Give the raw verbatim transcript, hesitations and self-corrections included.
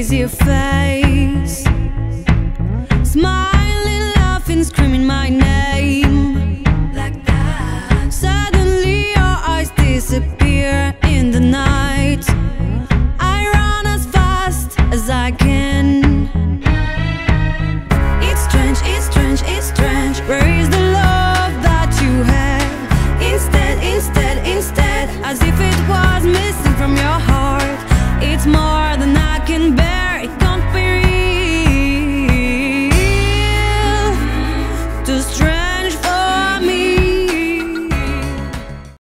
see your face, smiling, laughing, screaming my name like that. Suddenly your eyes disappear in the night. I run as fast as I can. It's strange, it's strange, it's strange. Where is the love that you had? Instead, instead, instead, as if it was missing from your heart. It's more than I can bear.